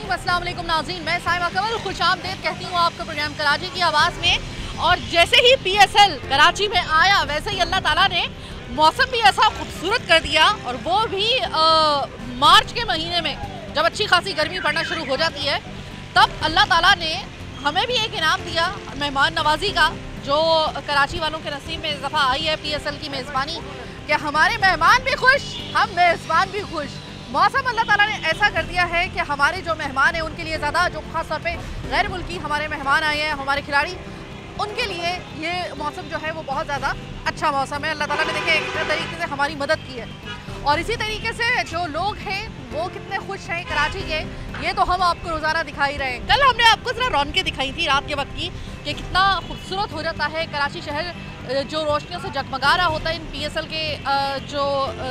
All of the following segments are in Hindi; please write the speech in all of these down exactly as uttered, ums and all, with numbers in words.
रहीम, अस्सलाम वालेकुम नाज़रीन, मैं साइमा कमल खुशामदीद कहती हूँ आपका प्रोग्राम कराची की आवाज़ में। और जैसे ही पीएसएल कराची में आया वैसे ही अल्लाह ताला ने मौसम भी ऐसा खूबसूरत कर दिया, और वो भी आ, मार्च के महीने में जब अच्छी खासी गर्मी पड़ना शुरू हो जाती है तब अल्लाह ताला ने हमें भी एक इनाम दिया मेहमान नवाजी का, जो कराची वालों के नसीब में इस दफ़ा आई है पीएसएल की मेज़बानी, कि हमारे मेहमान भी खुश, हम मेज़बान भी खुश। मौसम अल्लाह ताला ने ऐसा कर दिया है कि हमारे जो मेहमान हैं उनके लिए ज़्यादा, जो ख़ास तौर पे गैर मुल्की हमारे मेहमान आए हैं, हमारे खिलाड़ी, उनके लिए ये मौसम जो है वो बहुत ज़्यादा अच्छा मौसम है। अल्लाह ताला ने देखे एक तरीके से हमारी मदद की है, और इसी तरीके से जो लोग हैं वो कितने खुश हैं कराची के, ये तो हम आपको रोज़ाना दिखा ही रहे हैं। कल हमने आपको ज़रा रौनकें दिखाई थी रात के वक्त की, कि कितना खूबसूरत हो जाता है कराची शहर, जो रोशनियों से जगमगा रहा होता है। इन पीएसएल के जो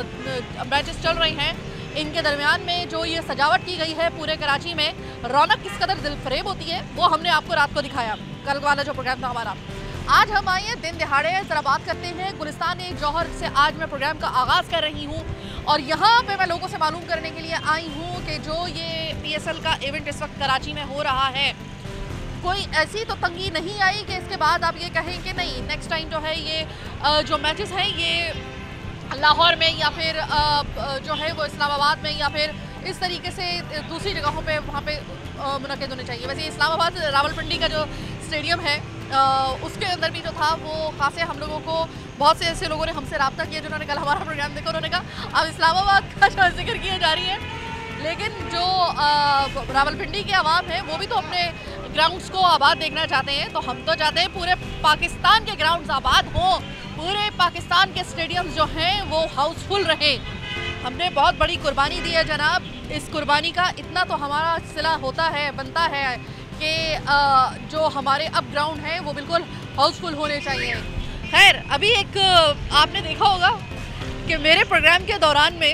मैचेस चल रहे हैं इनके दरमियान में जो ये सजावट की गई है पूरे कराची में, रौनक किस कदर दिलफरेब होती है वो हमने आपको रात को दिखाया, कल वाला जो प्रोग्राम था हमारा। आज हम आए हैं दिन दिहाड़े, ज़रा बात करते हैं गुलिस्तान जौहर से। आज मैं प्रोग्राम का आगाज़ कर रही हूँ और यहाँ पे मैं लोगों से मालूम करने के लिए आई हूँ कि जो ये पीएसएल का इवेंट इस वक्त कराची में हो रहा है, कोई ऐसी तो तंगी नहीं आई कि इसके बाद आप ये कहें कि नहीं नेक्स्ट टाइम जो है ये जो मैचेस हैं ये लाहौर में या फिर जो है वो इस्लामाबाद में या फिर इस तरीके से दूसरी जगहों पे वहाँ पे मुनक़िद होने चाहिए। वैसे इस्लामाबाद रावलपिंडी का जो स्टेडियम है उसके अंदर भी जो था वो खासे हम लोगों को, बहुत से ऐसे लोगों ने हमसे रब्ता किया जिन्होंने कल हमारा प्रोग्राम देखा, उन्होंने कहा अब इस्लामाबाद का जो जिक्र किया जा रही है, लेकिन जो रावलपिंडी के अवाम है वो भी तो अपने ग्राउंड्स को आबाद देखना चाहते हैं। तो हम तो चाहते हैं पूरे पाकिस्तान के ग्राउंड्स आबाद हों, पूरे पाकिस्तान के स्टेडियम्स जो हैं वो हाउसफुल रहें। हमने बहुत बड़ी कुर्बानी दी है जनाब, इस कुर्बानी का इतना तो हमारा सिला होता है, बनता है कि जो हमारे अब ग्राउंड हैं वो बिल्कुल हाउसफुल होने चाहिए। खैर, अभी एक आपने देखा होगा कि मेरे प्रोग्राम के दौरान में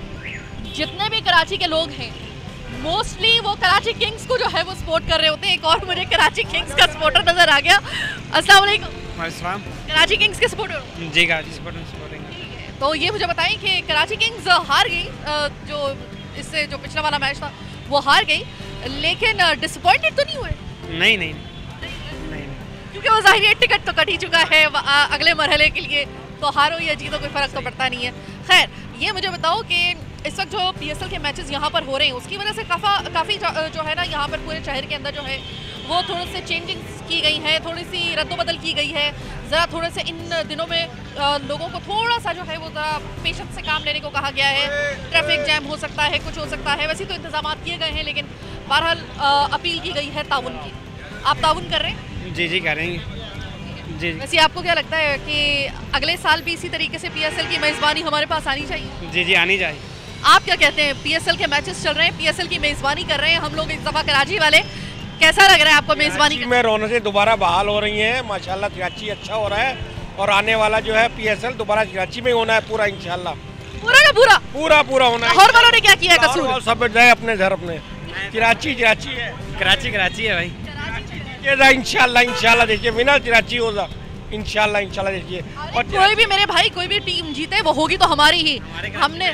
जितने भी कराची के लोग हैं मोस्टली वो कराची किंग्स को जो है वो सपोर्ट कर रहे होते हैं। एक और मुझे कराची किंग्स का सपोर्टर नजर आ गया। अस्सलाम वालेकुम। अस्सलाम। कराची किंग्स के सपोर्टर? जी, कराची सपोर्टर सपोर्टिंग। तो ये मुझे बताएं कि कराची किंग्स हार गई, जो इससे जो पिछला वाला मैच था वो हार गई, लेकिन डिसअपॉइंटेड तो नहीं हुए? नहीं नहीं नहीं, नहीं। क्योंकि वो ज़ाहिर टिकट तो कट ही चुका है अगले मरहले के लिए, तो हारो या जीतो कोई फ़र्क तो पड़ता नहीं है। खैर, ये मुझे बताओ कि इस वक्त जो पीएसएल के मैचेस यहाँ पर हो रहे हैं उसकी वजह से काफ़ा काफ़ी जो है ना यहाँ पर पूरे शहर के अंदर जो है वो थोड़ी सी चेंजिंग की गई है, थोड़ी सी रद्दोबदल की गई है। ज़रा थोड़े से इन दिनों में आ, लोगों को थोड़ा सा जो है वो ज़रा पेशेंस से काम लेने को कहा गया है। ट्रैफिक जैम हो सकता है, कुछ हो सकता है, वैसे तो इंतजाम किए गए हैं, लेकिन बहरहाल अपील की गई है ताउन की। आप ताउन कर रहे हैं? जी जी करेंगे जी। वैसे आपको क्या लगता है कि अगले साल भी इसी तरीके से पीएसएल की मेज़बानी हमारे पास आनी चाहिए? जी जी आनी चाहिए। आप क्या कहते हैं? पीएसएल के मैचेस चल रहे हैं, पीएसएल की मेज़बानी कर रहे हैं हम लोग इस दफ़ा कराची वाले, कैसा लग रहा है आपको मेज़बानी में? रौनकें दोबारा बहाल हो रही हैं माशाल्लाह, कराची अच्छा हो रहा है, और आने वाला जो है पीएसएल दोबारा कराची में होना है पूरा इंशाल्लाह। पूरा का पूरा पूरा पूरा होना है। लाहौर वालों ने क्या किया कसूर? सब जाए अपने घर, अपने कराची कराची है, कराची कराची है भाई, इंशाल्लाह इंशाल्लाह देखिए विनर कराची होगा इंशाल्लाह इंशाल्लाह देखिए। और कोई भी मेरे भाई कोई भी टीम जीते वो होगी तो हमारी ही। हमने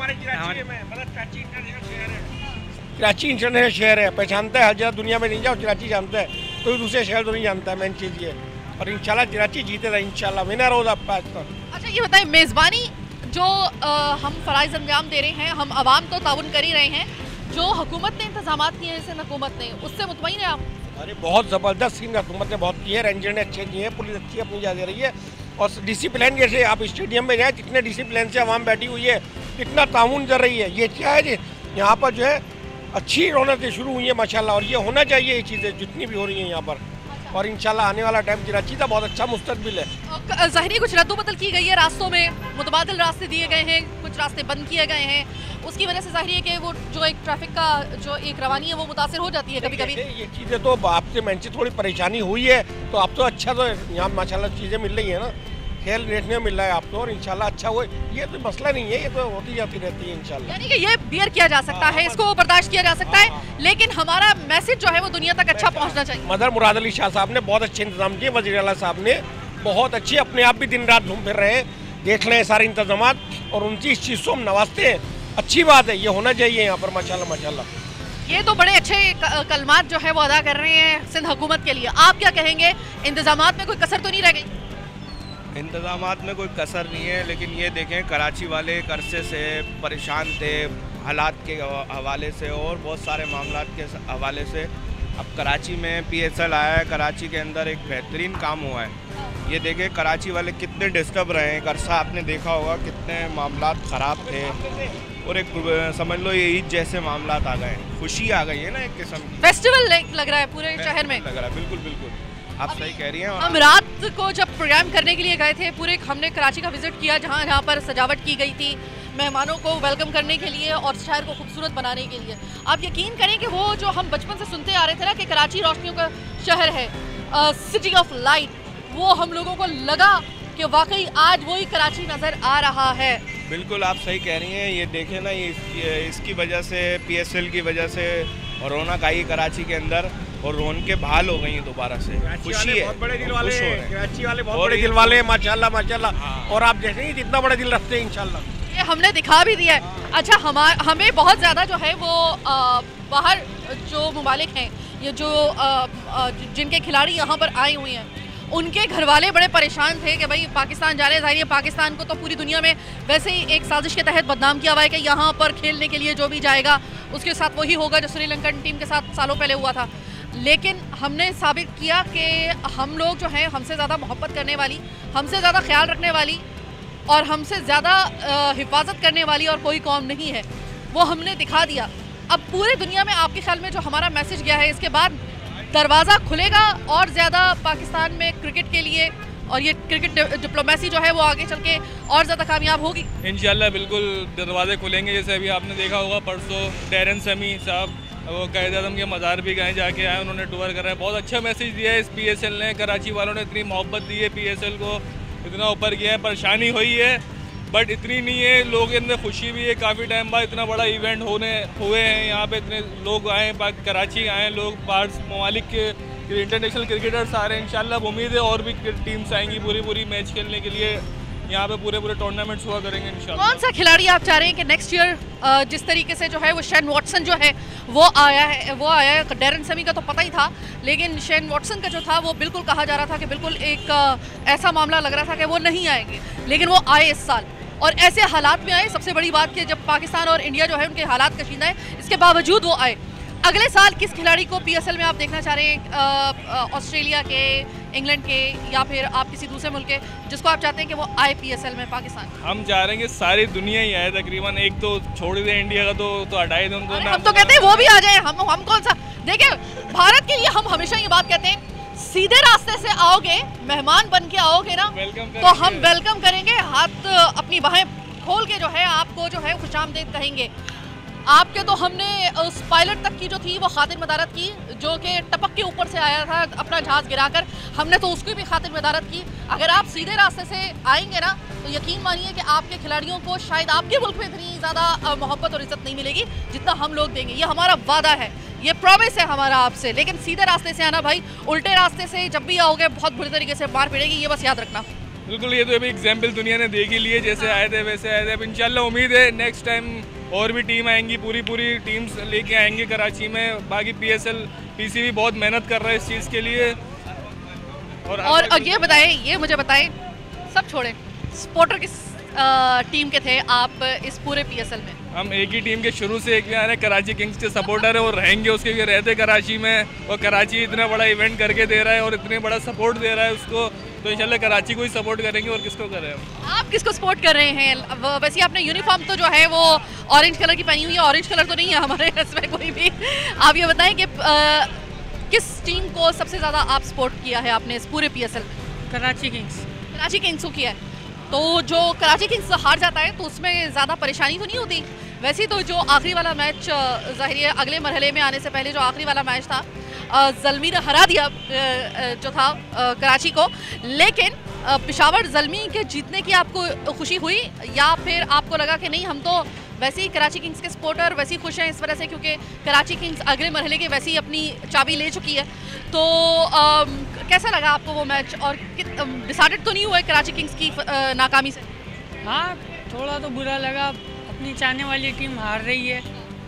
कराची इंटरनेशनल शहर है, पहचानता है, हर जगह दुनिया में नहीं जाओ कराची जानता है, कोई दूसरे शहर तो नहीं जानता है, मेन चीज़ ये। और इंशाल्लाह कराची जीतेगा इंशाल्लाह, विनर होगा आपका। अच्छा ये बताएं, मेज़बानी जो आ, हम फ़राइज़ अंजाम दे रहे हैं, हम आवाम तो ताउन कर ही रहे हैं, जो हुकूमत ने इंतजाम किए हैं इस हुकूमत ने, उससे मुतमईन है आप? अरे बहुत ज़बरदस्त स्कीम हुकूमत ने बहुत की है, रेंजर ने अच्छे किए हैं, पुलिस अच्छी अपनी जा दे रही है, और डिसिप्लिन जैसे आप स्टेडियम में जाए कितने डिसिप्लिन से आवाम बैठी हुई है, कितना ताउन कर रही है, ये क्या है जी, यहाँ पर जो है अच्छी रौनकें शुरू हुई है माशाल्लाह, और ये होना चाहिए ये चीज़ें जितनी भी हो रही हैं यहाँ पर, और इंशाल्लाह आने वाला टाइम कराची का बहुत अच्छा मुस्तकबिल है। ज़ाहिर कुछ रद्दोबदल की गई है, रास्तों में मुतबादिल रास्ते दिए गए हैं, कुछ रास्ते बंद किए गए हैं, उसकी वजह से ज़ाहिर है कि वो जो एक ट्रैफिक का जो एक रवानी है वो मुतासिर हो जाती है कभी कभी। ये चीज़ें तो आपसे मैंने थोड़ी परेशानी हुई है, तो अब तो अच्छा तो यहाँ माशाल्लाह चीज़ें मिल रही है ना, खेल देखने में मिल रहा है आपको, और इंशाल्लाह अच्छा हो, ये तो मसला नहीं है, ये तो होती जाती रहती है इंशाल्लाह। यानी कि ये बियर किया जा सकता है, इसको बर्दाश्त किया जा सकता है, लेकिन हमारा मैसेज जो है वो दुनिया तक अच्छा पहुंचना चाहिए। मदर मुराद अली शाह साहब ने बहुत अच्छे इंतजाम किए, वज़ीर आला साहब ने बहुत अच्छे, अपने आप भी दिन रात घूम फिर रहे हैं, देख लें सारे इंतजाम, और उनकी इस चीज़ को हम नवाजते हैं, अच्छी बात है, ये होना चाहिए यहाँ पर माशाल्लाह माशाल्लाह। ये तो बड़े अच्छे कलमात जो है वो अदा कर रहे हैं सिंध हुकूमत के लिए। आप क्या कहेंगे, इंतजामात में कोई कसर तो नहीं रह गई? इंतजामात में कोई कसर नहीं है, लेकिन ये देखें कराची वाले एक अरसे से परेशान थे हालात के हवाले से और बहुत सारे मामलात के हवाले से। अब कराची में पीएसएल आया है, कराची के अंदर एक बेहतरीन काम हुआ है। ये देखें कराची वाले कितने डिस्टर्ब रहे हैं, एक अरसा आपने देखा होगा कितने मामलात ख़राब थे और एक समझ लो ये ईद जैसे मामलात आ गए, खुशी आ गई है ना एक किस्म की, फेस्टिवल लग रहा है पूरे शहर में लग रहा है। बिल्कुल बिल्कुल आप सही कह रही हैं। हम रात को जब प्रोग्राम करने के लिए गए थे, पूरे हमने कराची का विजिट किया जहाँ जहाँ पर सजावट की गई थी मेहमानों को वेलकम करने के लिए और शहर को खूबसूरत बनाने के लिए। आप यकीन करें कि वो जो हम बचपन से सुनते आ रहे थे ना कि कराची रोशनियों का शहर है, सिटी ऑफ लाइट, वो हम लोगों को लगा कि वाकई आज वही कराची नज़र आ रहा है। बिल्कुल आप सही कह रही हैं। ये देखें ना, ये इसकी वजह से पीएसएल की वजह से रौनक आई कराची के अंदर और रौनकें बहाल हो गई हैं दोबारा से। खुशी है, बहुत बड़े दिल वाले हैं कराची वाले, बहुत और बड़े दिल वाले हैं माशाल्लाह माशाल्लाह। हाँ। और आप जैसे ही जितना बड़े दिल रखते हैं इंशाल्लाह। ये हमने दिखा भी दिया है। अच्छा, हम हमें बहुत ज़्यादा जो है वो आ, बाहर जो ममालिक हैं, ये जो आ, आ, जिनके खिलाड़ी यहाँ पर आए हुए हैं, उनके घर वाले बड़े परेशान थे कि भाई पाकिस्तान जा रहे हैं। ज़ाहिर है पाकिस्तान को तो पूरी दुनिया में वैसे ही एक साजिश के तहत बदनाम किया हुआ है कि यहाँ पर खेलने के लिए जो भी जाएगा उसके साथ वही होगा जो श्रीलंकन टीम के साथ सालों पहले हुआ था। लेकिन हमने साबित किया कि हम लोग जो हैं हमसे ज़्यादा मोहब्बत करने वाली, हमसे ज़्यादा ख्याल रखने वाली और हमसे ज़्यादा हिफाजत करने वाली और कोई कौम नहीं है। वो हमने दिखा दिया। अब पूरे दुनिया में आपके ख्याल में जो हमारा मैसेज गया है, इसके बाद दरवाज़ा खुलेगा और ज़्यादा पाकिस्तान में क्रिकेट के लिए, और ये क्रिकेट डिप्लोमेसी जो है वो आगे चल के और ज़्यादा कामयाब होगी इंशाल्लाह। बिल्कुल दरवाजे खुलेंगे। जैसे अभी आपने देखा होगा परसों डैरन समी साहब वो कायद आज़म के मज़ार भी गए, जाके आए, उन्होंने टूर करा है। बहुत अच्छा मैसेज दिया है इस पीएसएल ने। कराची वालों ने इतनी मोहब्बत दी है पीएसएल को, इतना ऊपर किया है। परेशानी हुई है बट इतनी नहीं है, लोग इनमें खुशी भी है। काफ़ी टाइम बाद इतना बड़ा इवेंट होने हुए हैं यहाँ पे, इतने लोग आए, कराची आए लोग, बाहर ममालिक के इंटरनेशनल क्रिकेटर्स आ रहे हैं। इंशाल्लाह उम्मीद है और भी टीम्स आएंगी पूरी पूरी मैच खेलने के लिए यहाँ पे, पूरे पूरे टूर्नामेंट्स हुआ करेंगे इंशाल्लाह। कौन सा खिलाड़ी आप चाह रहे हैं कि नेक्स्ट ईयर जिस तरीके से जो है वो शेन वॉटसन जो है वो आया है वो आया है डैरन समी का तो पता ही था, लेकिन शेन वॉटसन का जो था वो बिल्कुल कहा जा रहा था कि बिल्कुल एक ऐसा मामला लग रहा था कि वो नहीं आएंगे, लेकिन वो आए इस साल और ऐसे हालात में आए। सबसे बड़ी बात कि जब पाकिस्तान और इंडिया जो है उनके हालात कशीदा है, इसके बावजूद वो आए। अगले साल किस खिलाड़ी को पीएसएल में आप देखना चाह रहे हैं, ऑस्ट्रेलिया के, इंग्लैंड के, या फिर आप किसी दूसरे मुल्क के, जिसको आप चाहते हैं कि वो आए पीएसएल में पाकिस्तान? हम चाह रहे हैं कि सारी दुनिया ही आए तकरीबन। एक तो छोड़ दें इंडिया का तो तो हटाए दें उनको। हम तो कहते हैं वो भी आ जाए। हम हम कौन सा, देखिए भारत के लिए हम हमेशा ये बात कहते हैं, सीधे रास्ते से आओगे, मेहमान बन के आओगे ना, तो हम वेलकम करेंगे, हाथ अपनी बाहें खोल के जो है आपको जो है खुशामदीद कहेंगे। आपके तो हमने उस पायलट तक की जो थी वो खातिर मदारत की, जो कि टपक के ऊपर से आया था अपना जहाज़ गिराकर, हमने तो उसकी भी खातिर मदारत की। अगर आप सीधे रास्ते से आएंगे ना तो यकीन मानिए कि आपके खिलाड़ियों को शायद आपके मुल्क में इतनी ज़्यादा मोहब्बत और इज्जत नहीं मिलेगी जितना हम लोग देंगे। ये हमारा वादा है, ये प्रॉमिस है हमारा आपसे। लेकिन सीधे रास्ते से आना भाई, उल्टे रास्ते से जब भी आओगे बहुत बुरी तरीके से मार पड़ेगी, ये बस याद रखना। बिल्कुल, ये तो अभी एग्जाम्पल दुनिया ने देख ही लिए, जैसे आए थे वैसे आए थे। अब इंशाल्लाह उम्मीद है नेक्स्ट टाइम और भी टीम आएंगी, पूरी पूरी टीम्स लेके आएंगे कराची में। बाकी पीएसएल पीसीबी बहुत मेहनत कर रहा है इस चीज़ के लिए। और और, और ये बताएं, ये मुझे बताएं, सब छोड़ें, सपोर्टर किस टीम के थे आप इस पूरे पीएसएल में? हम एक ही टीम के शुरू से एक भी आ रहे हैं, कराची किंग्स के सपोर्टर है और रहेंगे उसके लिए, रहते कराची में। और कराची इतना बड़ा इवेंट करके दे रहा है और इतने बड़ा सपोर्ट दे रहा है उसको, तो इंशाल्लाह कराची को ही सपोर्ट करेंगे। और किसको कर रहे हैं आप? किसको सपोर्ट कर रहे हैं? वैसे आपने यूनिफॉर्म तो जो है वो ऑरेंज कलर की पहनी हुई है, ऑरेंज कलर तो नहीं है हमारे इसमें कोई भी। आप ये बताएं कि आ, किस टीम को सबसे ज़्यादा आप सपोर्ट किया है आपने इस पूरे पीएसएल में? कराची किंग्स। कराची किंग्स को किया है, तो जो कराची किंग्स हार जाता है तो उसमें ज़्यादा परेशानी तो नहीं होती? वैसे तो जो आखिरी वाला मैच, ज़ाहिर है अगले मरहले में आने से पहले जो आखिरी वाला मैच था, ज़ल्मी ने हरा दिया जो था कराची को, लेकिन पेशावर ज़ल्मी के जीतने की आपको खुशी हुई या फिर आपको लगा कि नहीं हम तो वैसे ही कराची किंग्स के सपोर्टर वैसे ही खुश हैं इस वजह से क्योंकि कराची किंग्स अगले मरहले के वैसे ही अपनी चाबी ले चुकी है? तो आ, कैसा लगा आपको वो मैच और डिसाइडेड तो नहीं हुआ कराची किंग्स की नाकामी से? हाँ, थोड़ा तो बुरा लगा, अपनी चाहने वाली टीम हार रही है,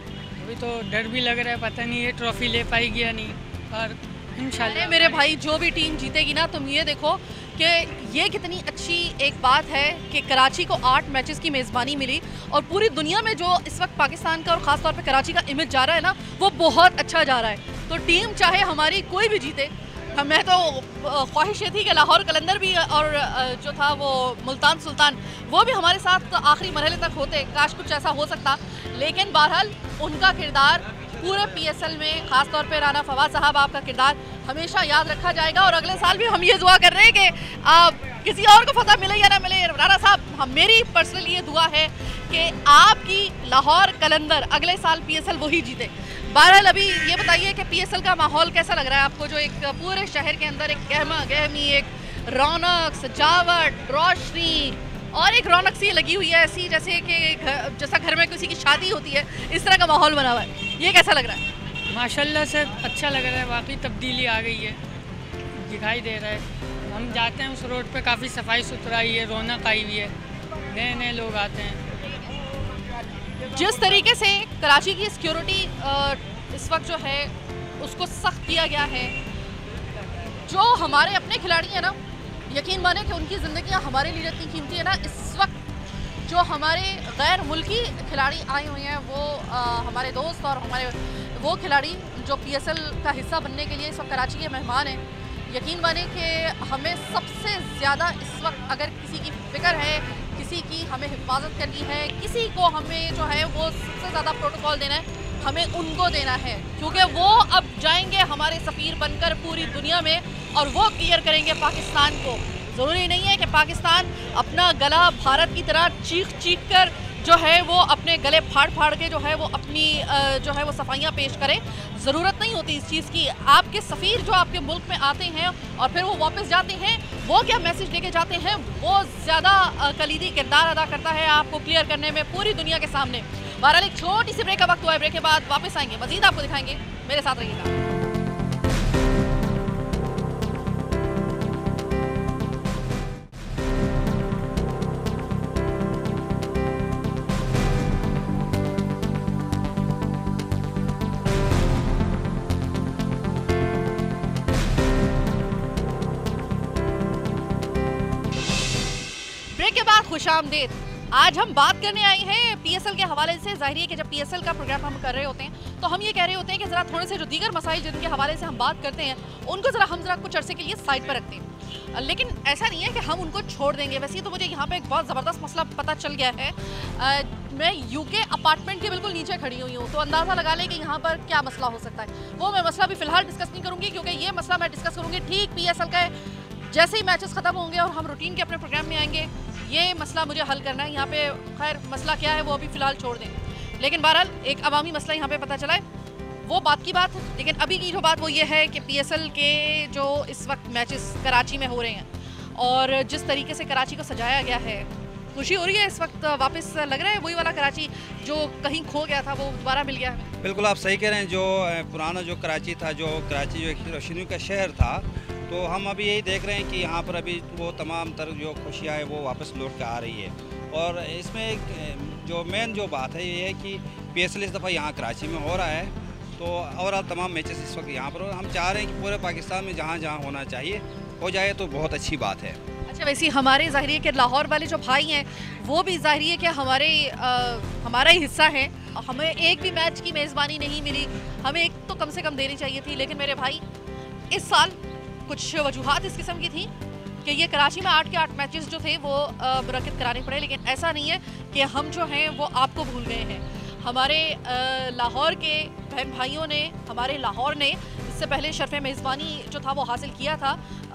अभी तो डर भी लग रहा है, पता नहीं ये ट्रॉफी ले पाएगी या नहीं, पर इंशाल्लाह। अरे मेरे भाई, जो भी टीम जीतेगी ना, तुम ये देखो कि ये कितनी अच्छी एक बात है कि कराची को आठ मैचेस की मेज़बानी मिली और पूरी दुनिया में जो इस वक्त पाकिस्तान का और ख़ास तौर पे कराची का इमेज जा रहा है ना, वो बहुत अच्छा जा रहा है। तो टीम चाहे हमारी कोई भी जीते, मैं तो ख्वाहिश ये थी कि लाहौर कलंदर भी और जो था वो मुल्तान सुल्तान, वो भी हमारे साथ आखिरी मरहले तक होते, काश कुछ ऐसा हो सकता। लेकिन बहरहाल उनका किरदार पूरे पीएसएल में, ख़ास तौर पे राना फवाद साहब, आपका किरदार हमेशा याद रखा जाएगा। और अगले साल भी हम ये दुआ कर रहे हैं कि आ, किसी और को फतह मिले या ना मिले, राना साहब, हम मेरी पर्सनल ये दुआ है कि आपकी लाहौर कलंदर अगले साल पीएसएल वही जीते। बहरहाल अभी ये बताइए कि पीएसएल का माहौल कैसा लग रहा है आपको, जो एक पूरे शहर के अंदर एक गहमा गहमी, एक रौनक, सजावट, रोशनी और एक रौनक सी लगी हुई है, ऐसी जैसे कि जैसा घर में किसी की शादी होती है, इस तरह का माहौल बना हुआ है। ये कैसा लग रहा है? माशाल्लाह से अच्छा लग रहा है, वाकई तब्दीली आ गई है, दिखाई दे रहा है। हम जाते हैं उस रोड पे, काफ़ी सफाई सुथराई है, रौनक आई हुई है, नए नए लोग आते हैं। जिस तरीके से कराची की सिक्योरिटी इस वक्त जो है उसको सख्त किया गया है, जो हमारे अपने खिलाड़ी हैं ना, यकीन माने कि उनकी ज़िंदगियां हमारे लिए इतनी कीमती है ना। इस वक्त जो हमारे गैर मुल्की खिलाड़ी आए हुए हैं, वो आ, हमारे दोस्त और हमारे वो खिलाड़ी जो पीएसएल का हिस्सा बनने के लिए इस वक्त कराची के मेहमान हैं, यकीन माने कि हमें सबसे ज़्यादा इस वक्त अगर किसी की फ़िक्र है, किसी की हमें हिफाजत करनी है, किसी को हमें जो है वो सबसे ज़्यादा प्रोटोकॉल देना है, हमें उनको देना है, क्योंकि वो अब जाएंगे हमारे सफ़ीर बनकर पूरी दुनिया में और वो क्लियर करेंगे पाकिस्तान को। ज़रूरी नहीं है कि पाकिस्तान अपना गला भारत की तरह चीख चीख कर जो है वो अपने गले फाड़ फाड़ के जो है वो अपनी जो है वो सफाइयाँ पेश करे। ज़रूरत नहीं होती इस चीज़ की। आपके सफ़ीर जो आपके मुल्क में आते हैं और फिर वो वापस जाते हैं, वो क्या मैसेज लेके जाते हैं, वो ज़्यादा कलीदी किरदार अदा करता है आपको क्लियर करने में पूरी दुनिया के सामने। बहरहाल एक छोटी सी ब्रेक का वक्त हुआ है, ब्रेक के बाद वापस आएंगे, मज़ीद आपको दिखाएंगे, मेरे साथ रहिएगा। ब्रेक के बाद खुशामदीद। आज हम बात करने आए हैं पीएसएल के हवाले से। ज़ाहिर है कि जब पीएसएल का प्रोग्राम हम कर रहे होते हैं तो हम ये कह रहे होते हैं कि ज़रा थोड़े से जो दीगर मसाइल जिनके हवाले से हम बात करते हैं उनको ज़रा हम ज़रा कुछ अरसे के लिए साइड पर रखते हैं, लेकिन ऐसा नहीं है कि हम उनको छोड़ देंगे। वैसे तो मुझे यहाँ पे एक बहुत ज़बरदस्त मसला पता चल गया है। आ, मैं यूके अपार्टमेंट के बिल्कुल नीचे खड़ी हुई हूँ, तो अंदाज़ा लगा लें कि यहाँ पर क्या मसला हो सकता है। वो मैं मसला भी फ़िलहाल डिस्कस नहीं करूँगी, क्योंकि ये मसला मैं डिस्कस करूँगी ठीक पीएसएल का जैसे ही मैचेस ख़त्म होंगे और हम रूटीन के अपने प्रोग्राम में आएंगे। ये मसला मुझे हल करना है यहाँ पे। खैर मसला क्या है वो अभी फ़िलहाल छोड़ दें, लेकिन बहरहाल एक अवामी मसला यहाँ पे पता चला है, वो बात की बात है। लेकिन अभी की जो बात वो ये है कि पीएसएल के जो इस वक्त मैचेस कराची में हो रहे हैं और जिस तरीके से कराची को सजाया गया है, खुशी हो रही है इस वक्त। वापस लग रहा है वही वाला कराची जो कहीं खो गया था वो दोबारा मिल गया है। बिल्कुल आप सही कह रहे हैं। जो पुराना जो कराची था, जो कराची जो एक रोशनी का शहर था, तो हम अभी यही देख रहे हैं कि यहाँ पर अभी वो तमाम तर जो खुशियाँ हैं वो वापस लौट कर आ रही है। और इसमें एक जो मेन जो बात है ये है कि पीएसएल इस दफ़ा यहाँ कराची में हो रहा है, तो ओवरऑल तमाम मैचेस इस वक्त यहाँ पर हम चाह रहे हैं कि पूरे पाकिस्तान में जहाँ जहाँ होना चाहिए हो जाए, तो बहुत अच्छी बात है। अच्छा, वैसे हमारे ज़ाहिर है कि लाहौर वाले जो भाई हैं वो भी ज़ाहिर है कि हमारे आ, हमारा ही हिस्सा है। हमें एक भी मैच की मेज़बानी नहीं मिली, हमें एक तो कम से कम देनी चाहिए थी। लेकिन मेरे भाई इस साल कुछ वजूहात इस किस्म की थी कि ये कराची में आठ के आठ मैचेस जो थे वो मुनक्किद कराने पड़े। लेकिन ऐसा नहीं है कि हम जो हैं वो आपको भूल गए हैं। हमारे लाहौर के बहन भाइयों ने, हमारे लाहौर ने इससे पहले शर्फ़ मेज़बानी जो था वो हासिल किया था।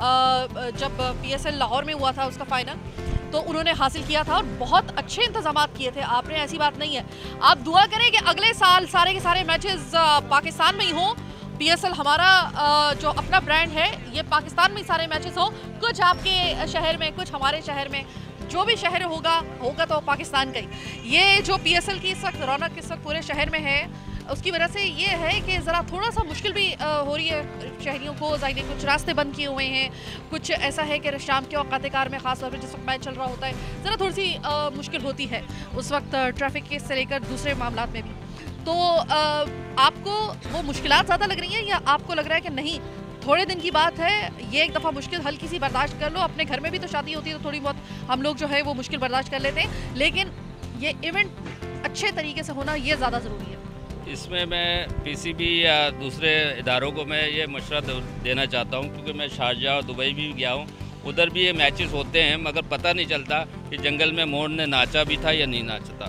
जब पीएसएल लाहौर में हुआ था उसका फ़ाइनल, तो उन्होंने हासिल किया था और बहुत अच्छे इंतजाम किए थे आपने। ऐसी बात नहीं है। आप दुआ करें कि अगले साल सारे के सारे मैचेस पाकिस्तान में ही हों। पीएसएल हमारा जो अपना ब्रांड है, ये पाकिस्तान में ही सारे मैचेस हों, कुछ आपके शहर में, कुछ हमारे शहर में, जो भी शहर होगा होगा तो पाकिस्तान का ही। ये जो पीएसएल की इस वक्त रौनक इस वक्त पूरे शहर में है, उसकी वजह से ये है कि ज़रा थोड़ा सा मुश्किल भी हो रही है शहरियों को। ज़ाहिर कुछ रास्ते बंद किए हुए हैं, कुछ ऐसा है कि शाम के औकात कार में ख़ास तौर पर जिस वक्त मैच चल रहा होता है ज़रा थोड़ी सी मुश्किल होती है उस वक्त, ट्रैफिक के से लेकर दूसरे मामलात में भी। तो आ, आपको वो मुश्किलात ज़्यादा लग रही हैं या आपको लग रहा है कि नहीं थोड़े दिन की बात है, ये एक दफ़ा मुश्किल हल्की सी बर्दाश्त कर लो, अपने घर में भी तो शादी होती है तो थोड़ी बहुत हम लोग जो है वो मुश्किल बर्दाश्त कर लेते हैं, लेकिन ये इवेंट अच्छे तरीके से होना ये ज़्यादा ज़रूरी है। इसमें मैं पीसीबी या दूसरे इदारों को मैं ये मशवरा देना चाहता हूँ, क्योंकि मैं शारजाह और दुबई भी गया हूँ, उधर भी ये मैचेस होते हैं, मगर पता नहीं चलता कि जंगल में मोर ने नाचा भी था या नहीं नाचता।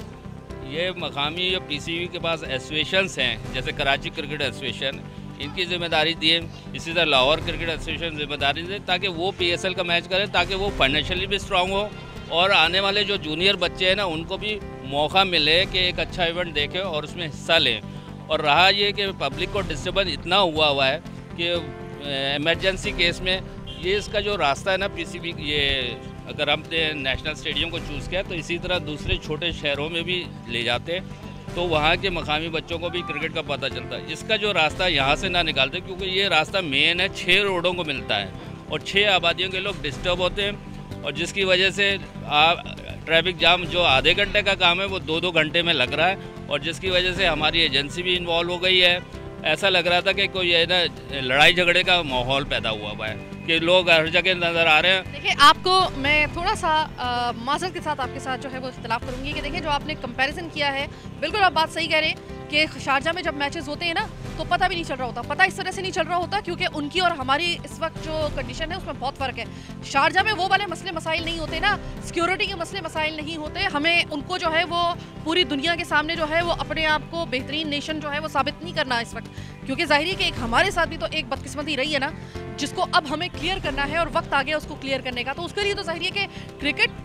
ये मकामी या पीसीबी के पास एसोसिएशंस हैं, जैसे कराची क्रिकेट एसोसिएशन, इनकी जिम्मेदारी दिए, इसी तरह लाहौर क्रिकेट एसोसिएशन जिम्मेदारी दे, ताकि वो पीएसएल का मैच करें, ताकि वो फाइनेंशियली भी स्ट्रांग हो और आने वाले जो जूनियर बच्चे हैं ना उनको भी मौका मिले कि एक अच्छा इवेंट देखें और उसमें हिस्सा लें। और रहा ये कि पब्लिक को डिस्टर्बेंस इतना हुआ हुआ है कि इमरजेंसी केस में ये इसका जो रास्ता है ना पीसीबी, ये अगर हमने नेशनल स्टेडियम को चूज़ किया तो इसी तरह दूसरे छोटे शहरों में भी ले जाते तो वहाँ के मकामी बच्चों को भी क्रिकेट का पता चलता है। इसका जो रास्ता यहाँ से ना निकालते, क्योंकि ये रास्ता मेन है, छः रोडों को मिलता है और छः आबादियों के लोग डिस्टर्ब होते हैं, और जिसकी वजह से आप ट्रैफिक जाम जो आधे घंटे का काम है वो दो दो घंटे में लग रहा है, और जिसकी वजह से हमारी एजेंसी भी इन्वॉल्व हो गई है। ऐसा लग रहा था कि कोई है ना लड़ाई झगड़े का माहौल पैदा हुआ हुआ है कि लोग हर जगह नज़र आ रहे हैं। देखिए, आपको मैं थोड़ा सा माजरत के साथ आपके साथ जो है वो इख्तिलाफ करूंगी कि देखिए जो आपने कंपैरिजन किया है, बिल्कुल आप बात सही कह रहे हैं कि शारजाह में जब मैचेस होते हैं ना तो पता भी नहीं चल रहा होता। पता इस तरह से नहीं चल रहा होता क्योंकि उनकी और हमारी इस वक्त जो कंडीशन है उसमें बहुत फ़र्क है। शारजाह में वो वाले मसले मसाइल नहीं होते ना, सिक्योरिटी के मसले मसाइल नहीं होते। हमें उनको जो है वो पूरी दुनिया के सामने जो है वो अपने आप को बेहतरीन नेशन जो है वो साबित नहीं करना इस वक्त, क्योंकि ज़ाहिर है कि एक हमारे साथ भी तो एक बदकिस्मती रही है ना, जिसको अब हमें क्लियर करना है और वक्त आ गया उसको क्लियर करने का। तो उसके लिए तो ज़ाहिर है कि क्रिकेट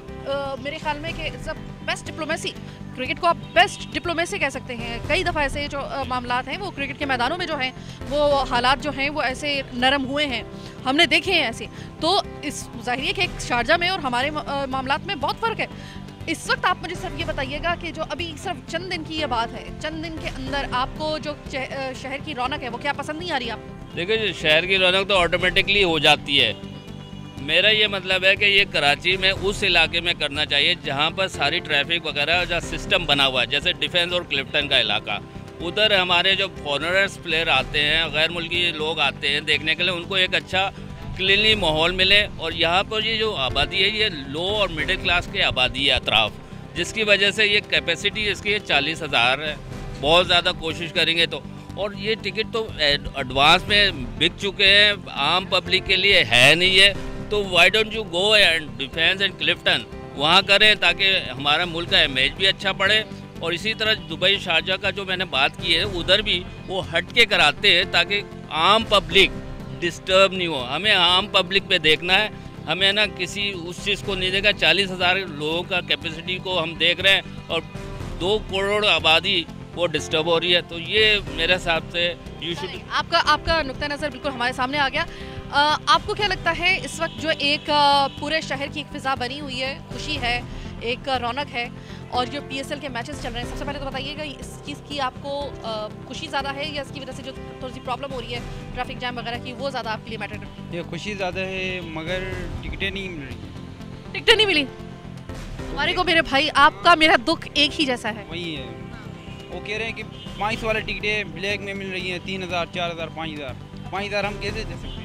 आ, मेरे ख्याल में कि it's a best diplomacy, cricket को आप बेस्ट डिप्लोमेसी कह सकते हैं। कई दफ़ा ऐसे जो मामलात हैं वो क्रिकेट के मैदानों में जो हैं वो हालात जो हैं वो ऐसे नरम हुए हैं, हमने देखे हैं ऐसे। तो इस ज़ाहिर है कि एक शारजाह में और हमारे मामलात में बहुत फ़र्क है। इस वक्त आप मुझे सिर्फ ये बताइएगा कि जो अभी सिर्फ चंद दिन की ये बात है, चंद दिन के अंदर आपको जो शहर की रौनक है वो क्या पसंद नहीं आ रही आपको? देखिए, शहर की रौनक तो ऑटोमेटिकली हो जाती है। मेरा ये मतलब है कि ये कराची में उस इलाके में करना चाहिए जहाँ पर सारी ट्रैफिक वगैरह का सिस्टम बना हुआ है, जैसे डिफेंस और क्लिफ्टन का इलाका। उधर हमारे जो फॉरेनर्स प्लेयर आते हैं, गैर मुल्की लोग आते हैं देखने के लिए, उनको एक अच्छा क्लीनली माहौल मिले। और यहाँ पर ये जो आबादी है ये लो और मिडिल क्लास की आबादी है अतराफ, जिसकी वजह से ये कैपेसिटी इसकी चालीस हज़ार है। बहुत ज़्यादा कोशिश करेंगे तो, और ये टिकट तो एडवांस में बिक चुके हैं, आम पब्लिक के लिए है नहीं है। तो why don't you go and Defence and Clifton वहाँ करें, ताकि हमारा मुल्क का इमेज भी अच्छा पड़े। और इसी तरह दुबई शारजाह का जो मैंने बात की है उधर भी वो हट के कराते हैं ताकि आम पब्लिक डिस्टर्ब नहीं हो। हमें आम पब्लिक पे देखना है, हमें ना किसी उस चीज़ को नहीं देखा। चालीस हज़ार लोगों का कैपेसिटी को हम देख रहे हैं और दो करोड़ आबादी वो डिस्टर्ब हो रही है। तो ये मेरे हिसाब से यू शुड। आपका आपका नुक्ता नज़र बिल्कुल हमारे सामने आ गया। आ, आपको क्या लगता है इस वक्त जो एक आ, पूरे शहर की एक फ़िज़ा बनी हुई है, खुशी है, एक रौनक है, और जो पीएसएल के मैचेस चल रहे हैं, सबसे पहले तो बताइएगा इस चीज़ की आपको आ, खुशी ज़्यादा है या इसकी वजह से जो थोड़ी सी प्रॉब्लम हो रही है ट्रैफिक जैम वगैरह की वो ज़्यादा आपके लिए मैटर करती है? ये खुशी ज़्यादा है मगर टिकटें नहीं मिल रही। टिकटें नहीं मिली? हमारे को मेरे भाई आपका मेरा दुख एक ही जैसा है। वही है, वो कह रहे हैं कि पाँच सौ वाले टिकटें ब्लैक में मिल रही हैं, तीन हज़ार चार हज़ार पाँच हज़ार पाँच हज़ार हम कैसे दे सकते हैं?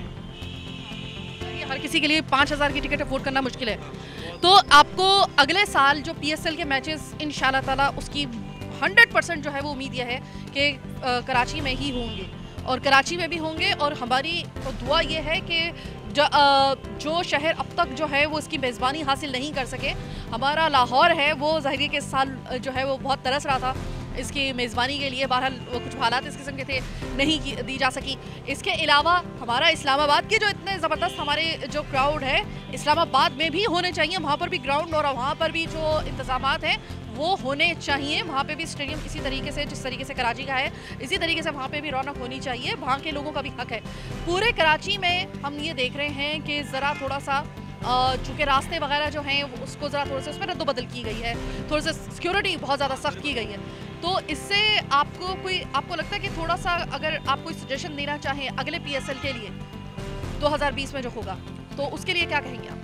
हर किसी के लिए पाँच हज़ार की टिकट अफोर्ड करना मुश्किल है। तो आपको अगले साल जो पीएसएल के मैचेस इंशाल्लाह ताला उसकी हंड्रेड परसेंट जो है वो उम्मीद यह है कि कराची में ही होंगे, और कराची में भी होंगे। और हमारी तो दुआ ये है कि जो, जो शहर अब तक जो है वो इसकी मेज़बानी हासिल नहीं कर सके, हमारा लाहौर है वो ज़ाहिर है कि इस साल जो है वो बहुत तरस रहा था इसकी मेज़बानी के लिए। बहरहाल कुछ हालात इस किस्म के थे, नहीं की दी जा सकी। इसके अलावा हमारा इस्लामाबाद के जो इतने ज़बरदस्त हमारे जो क्राउड है इस्लामाबाद में भी होने चाहिए, वहाँ पर भी ग्राउंड और वहाँ पर भी जो इंतज़ामात हैं वो होने चाहिए। वहाँ पे भी स्टेडियम इसी तरीके से, जिस तरीके से कराची का है, इसी तरीके से वहाँ पे भी रौनक होनी चाहिए। वहाँ के लोगों का भी हक है। पूरे कराची में हम ये देख रहे हैं कि ज़रा थोड़ा सा चूँकि रास्ते वगैरह जो हैं उसको ज़रा थोड़ा सा उसमें रद्दोबदल की गई है, थोड़ा सा सिक्योरिटी बहुत ज़्यादा सख्त की गई है। तो इससे आपको कोई आपको लगता है कि थोड़ा सा अगर आप कोई सजेशन देना चाहें अगले पीएसएल के लिए दो हज़ार बीस में जो होगा, तो उसके लिए क्या कहेंगे आप?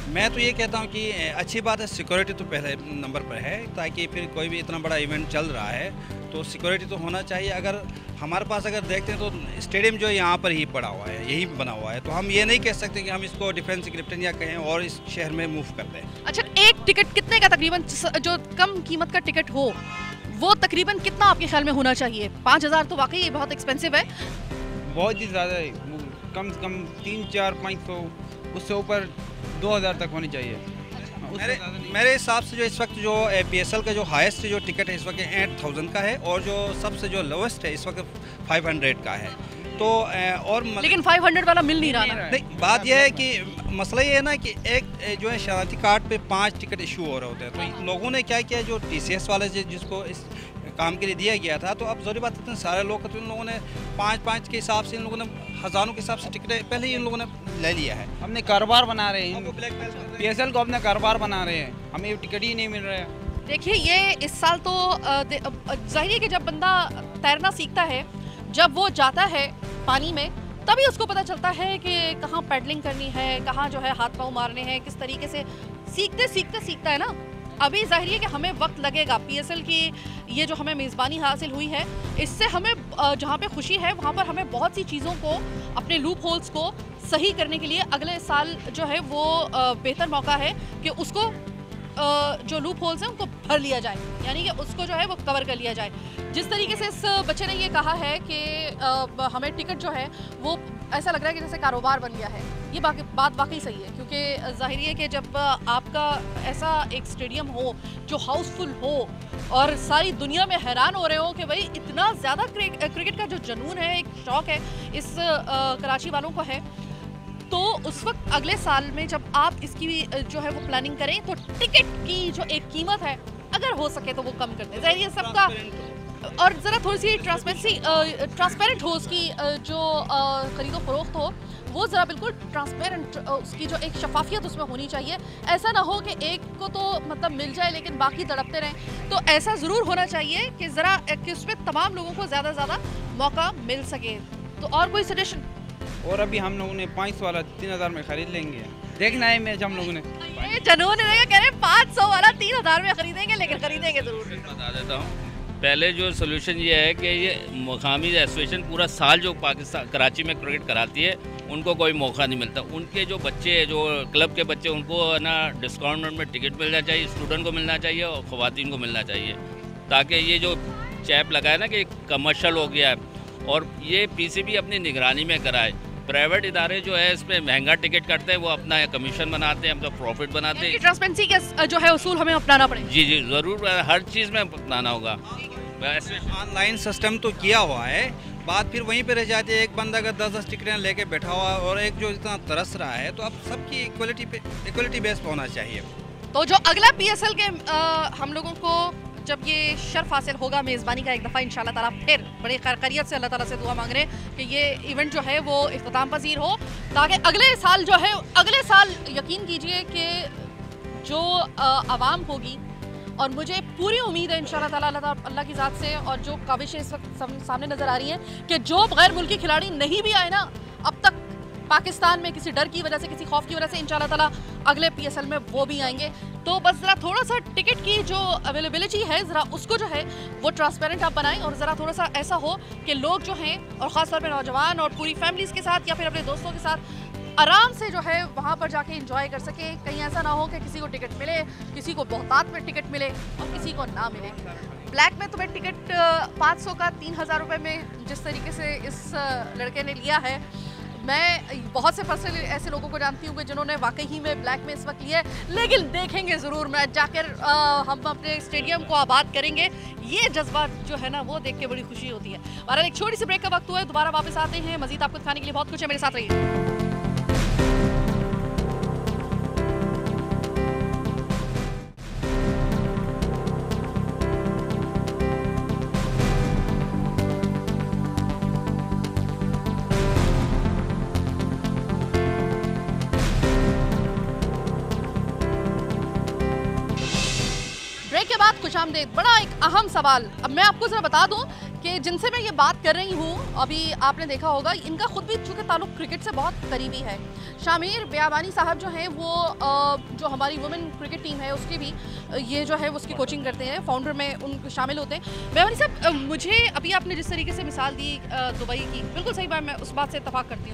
मैं तो ये कहता हूँ कि अच्छी बात है, सिक्योरिटी तो पहले नंबर पर है, ताकि फिर कोई भी इतना बड़ा इवेंट चल रहा है तो सिक्योरिटी तो होना चाहिए। अगर हमारे पास अगर देखते हैं तो स्टेडियम जो है यहाँ पर ही पड़ा हुआ है, यही बना हुआ है, तो हम ये नहीं कह सकते कि हम इसको डिफेंस क्रिप्टन या कहें और इस शहर में मूव कर दें। अच्छा, एक टिकट कितने का तकरीबन, जो कम कीमत का टिकट हो वो तकरीबन कितना आपके ख्याल में होना चाहिए? पाँच हज़ार तो वाकई बहुत एक्सपेंसिव है। बहुत ही ज़्यादा है, कम से कम तीन चार पाँच सौ, उससे ऊपर दो हज़ार तक होनी चाहिए। मेरे मेरे हिसाब से जो इस वक्त जो पी एस एल का जो हाईएस्ट जो टिकट है इस वक्त एट थाउजेंड का है, और जो सबसे जो लोवेस्ट है इस वक्त फाइव हंड्रेड का है। तो और लेकिन फाइव हंड्रेड वाला मिल नहीं रहा ना। नहीं, बात यह है कि मसला ये है ना कि एक जो है शनाख्ती कार्ड पे पांच टिकट इशू हो रहे होते हैं, तो लोगों ने क्या किया, जो टी सी एस वाले जिसको इस काम के लिए दिया गया था, तो अब जरूरी बात इतने सारे लोग, तो इन लोगों ने पाँच पाँच के हिसाब से इन लोगों ने हज़ारों के हिसाब से टिकटें पहले ही इन लोगों ने ले लिया है। हमने कारोबार बना रहे हैं, पी एस एल को अपना कारोबार बना रहे हैं, हमें ये टिकट ही नहीं मिल रहा है। देखिए, ये इस साल तो जाहिर है कि जब बंदा तैरना सीखता है, जब वो जाता है पानी में, तभी उसको पता चलता है कि कहाँ पैडलिंग करनी है, कहाँ जो है हाथ पाँव मारने हैं, किस तरीके से सीखते सीखते सीखता है ना। अभी जाहिर है कि हमें वक्त लगेगा। पी एस एल की ये जो हमें मेज़बानी हासिल हुई है, इससे हमें जहाँ पे खुशी है वहाँ पर हमें बहुत सी चीज़ों को, अपने लूप होल्स को सही करने के लिए अगले साल जो है वो बेहतर मौका है कि उसको जो लूप होल्स हैं उनको भर लिया जाए, यानी कि उसको जो है वो कवर कर लिया जाए। जिस तरीके से इस बच्चे ने ये कहा है कि हमें टिकट जो है वो ऐसा लग रहा है कि जैसे कारोबार बन गया है, ये बात वाकई सही है, क्योंकि ज़ाहिर है कि जब आपका ऐसा एक स्टेडियम हो जो हाउसफुल हो और सारी दुनिया में हैरान हो रहे हो कि भाई इतना ज़्यादा क्रिकेट का जो जुनून है, एक शौक़ है, इस कराची वालों को है, तो उस वक्त अगले साल में जब आप इसकी जो है वो प्लानिंग करें तो टिकट की जो एक कीमत है अगर हो सके तो वो कम कर दें। ज़ाहिर है सबका, और ज़रा थोड़ी सी ट्रांसपेरेंसी ट्रांसपेरेंट हो, उसकी जो खरीदो फरोख्त हो वो ज़रा बिल्कुल ट्रांसपेरेंट, उसकी जो एक शफाफियत उसमें होनी चाहिए। ऐसा ना हो कि एक को तो मतलब मिल जाए लेकिन बाकी तड़पते रहें। तो ऐसा ज़रूर होना चाहिए कि ज़रा कि उसमें तमाम लोगों को ज़्यादा से ज़्यादा मौका मिल सके। तो और कोई सजेशन? और अभी हम लोगों ने पाँच सौ वाला तीन हज़ार में ख़रीद लेंगे, देखना है मैच हम लोगों ने। ये जनून है, कह रहे हैं पाँच सौ वाला तीन हज़ार में खरीदेंगे, लेकिन खरीदेंगे ज़रूर। बता देता हूँ, पहले जो सोल्यूशन ये है कि ये मुकामी एसोसिएशन पूरा साल जो पाकिस्तान कराची में क्रिकेट कराती है उनको कोई मौका नहीं मिलता। उनके जो बच्चे, जो क्लब के बच्चे, उनको ना डिस्काउंट में टिकट मिलना चाहिए, स्टूडेंट को मिलना चाहिए और ख़वातीन को मिलना चाहिए, ताकि ये जो चैप लगा है ना कि कमर्शियल हो गया है और ये पीसीबी अपनी निगरानी में कराए। प्राइवेट इदारे जो है इसमें महंगा टिकट करते हैं, वो अपना कमीशन बनाते हैं, अपना प्रॉफिट बनाते हैं। ट्रांसपेरेंसी के जो है उसूल हमें अपनाना पड़ेगा। जी जी ज़रूर, हर चीज़ में अपनाना होगा। ऑनलाइन सिस्टम तो किया हुआ है, बात फिर वहीं पे रह जाती है। एक बंदा अगर दस दस टिकटें लेके बैठा हुआ है और एक जो इतना तरस रहा है, तो अब सबकी इक्वलिटी पे इक्वलिटी बेस पे होना चाहिए। तो जो अगला पी एस एल के आ, हम लोगों को जब ये शर्फ हासिल होगा मेज़बानी का एक दफ़ा इंशाल्लाह ताला, फिर बड़ी खैरियत से अल्लाह ताला से दुआ मांग रहे हैं कि ये इवेंट जो है वो इख्तिताम पजीर हो, ताकि अगले साल जो है, अगले साल यकीन कीजिए कि जो आवाम होगी, और मुझे पूरी उम्मीद है इंशाल्लाह ताला अल्लाह की ज़ात से, और जो काविशें इस वक्त सामने नज़र आ रही हैं कि जो गैर मुल्की खिलाड़ी नहीं भी आए ना अब तक पाकिस्तान में, किसी डर की वजह से, किसी खौफ की वजह से, इंशाल्लाह ताला अगले पी एस एल में वो भी आएंगे। तो बस ज़रा थोड़ा सा टिकट की जो अवेलेबिलिटी है, ज़रा उसको जो है वो ट्रांसपेरेंट आप बनाएं, और ज़रा थोड़ा सा ऐसा हो कि लोग जो हैं, और ख़ास तौर पे नौजवान और पूरी फैमिलीज़ के साथ या फिर अपने दोस्तों के साथ आराम से जो है वहाँ पर जाके एंजॉय कर सके। कहीं ऐसा ना हो कि किसी को टिकट मिले, किसी को बहुतात में टिकट मिले और किसी को ना मिले। ब्लैक में तुम्हें टिकट पाँच सौ का तीन हज़ार रुपये में जिस तरीके से इस लड़के ने लिया है, मैं बहुत से पर्सनली ऐसे लोगों को जानती हूँ कि जिन्होंने वाकई ही में ब्लैक में इस वक्त लिया है, लेकिन देखेंगे ज़रूर मैच जाकर, हम अपने स्टेडियम को आबाद करेंगे। ये जज्बा जो है ना वो देख के बड़ी खुशी होती है। हमारा एक छोटी सी ब्रेक का वक्त हुआ है, दोबारा वापस आते हैं। मजीद आपको दिखाने के लिए बहुत कुछ है, मेरे साथ रहिए। के बाद खुशामदीद। बड़ा एक अहम सवाल, अब मैं आपको जरा बता दूं कि जिनसे मैं ये बात कर रही हूँ, अभी आपने देखा होगा इनका खुद भी चूँकि ताल्लुक क्रिकेट से बहुत करीबी है। शामिर बियाबानी साहब जो हैं वो जो हमारी वुमेन क्रिकेट टीम है उसकी भी ये जो है उसकी कोचिंग करते हैं, फाउंडर में उन शामिल होते हैं। बियाबानी साहब, मुझे अभी आपने जिस तरीके से मिसाल दी दुबई की, बिल्कुल सही बात, मैं उस बात से इत्तफाक करती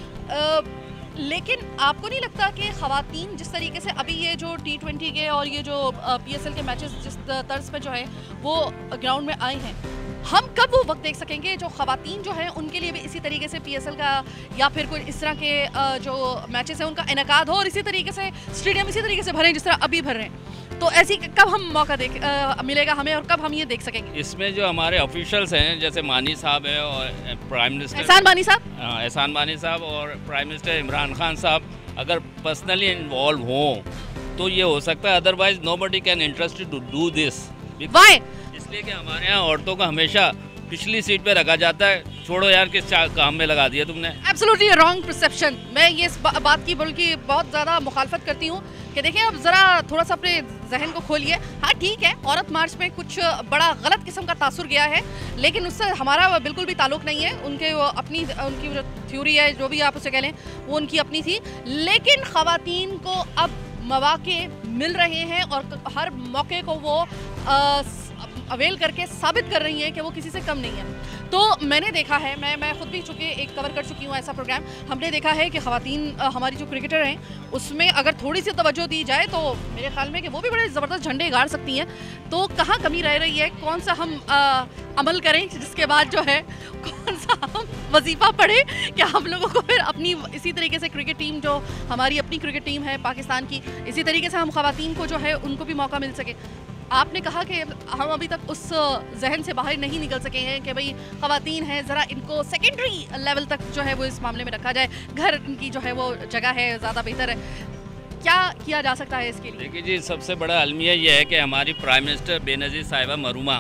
हूँ, लेकिन आपको नहीं लगता कि ख़वातीन जिस तरीके से अभी ये जो टी ट्वेंटी के और ये जो पीएसएल के मैचेस जिस तर्ज पे जो है वो ग्राउंड में आए हैं, हम कब वो वक्त देख सकेंगे जो ख़वातीन जो हैं उनके लिए भी इसी तरीके से पीएसएल का या फिर कोई इस तरह के जो मैचेस हैं उनका इनेकाद हो और इसी तरीके से स्टेडियम इसी तरीके से भरें जिस तरह अभी भर रहे हैं? तो ऐसी कब हम मौका देख आ, मिलेगा हमें और कब हम ये देख सकेंगे? इसमें जो हमारे ऑफिशियल्स हैं जैसे मानी साहब है और प्राइम मिनिस्टर एहसान मानी साहब एहसान मानी साहब और प्राइम मिनिस्टर इमरान खान साहब अगर पर्सनली इन्वॉल्व हों तो ये हो सकता है, otherwise nobody can interested to do this. Why? इसलिए कि हमारे यहाँ औरतों को हमेशा पिछली सीट पे रखा जाता है। छोड़ो यार, किस काम में लगा दिया तुमने। Absolutely wrong perception. मैं ये इस बा, बात की बल्कि बहुत ज़्यादा मुखालफत करती हूँ कि देखिए अब ज़रा थोड़ा सा अपने जहन को खोलिए। हाँ ठीक है, औरत मार्च में कुछ बड़ा गलत किस्म का तासुर गया है, लेकिन उससे हमारा बिल्कुल भी ताल्लुक नहीं है। उनके वो अपनी उनकी जो थ्योरी है, जो भी आप उसे कह लें, वो उनकी अपनी थी। लेकिन ख़वातीन को अब मौके मिल रहे हैं और हर मौके को वो आ, अवेल करके साबित कर रही हैं कि वो किसी से कम नहीं है। तो मैंने देखा है, मैं मैं खुद भी चूँकि एक कवर कर चुकी हूँ ऐसा प्रोग्राम, हमने देखा है कि ख़वातीन हमारी जो क्रिकेटर हैं उसमें अगर थोड़ी सी तवज्जो दी जाए तो मेरे ख्याल में कि वो भी बड़े ज़बरदस्त झंडे गाड़ सकती हैं। तो कहाँ कमी रह रही है, कौन सा हम आ, अमल करें जिसके बाद जो है कौन सा हम वजीफ़ा पढ़े कि हम लोगों को फिर अपनी इसी तरीके से क्रिकेट टीम जो हमारी अपनी क्रिकेट टीम है पाकिस्तान की, इसी तरीके से हम ख़वातीन को जो है उनको भी मौका मिल सके। आपने कहा कि हम अभी तक उस जहन से बाहर नहीं निकल सके हैं कि भाई ख़वातीन हैं, ज़रा इनको सेकेंडरी लेवल तक जो है वो इस मामले में रखा जाए, घर इनकी जो है वो जगह है ज़्यादा बेहतर है। क्या किया जा सकता है इसके लिए? देखिए जी, सबसे बड़ा अलमिया ये है कि हमारी प्राइम मिनिस्टर बेनज़ीर साहिबा मरूमा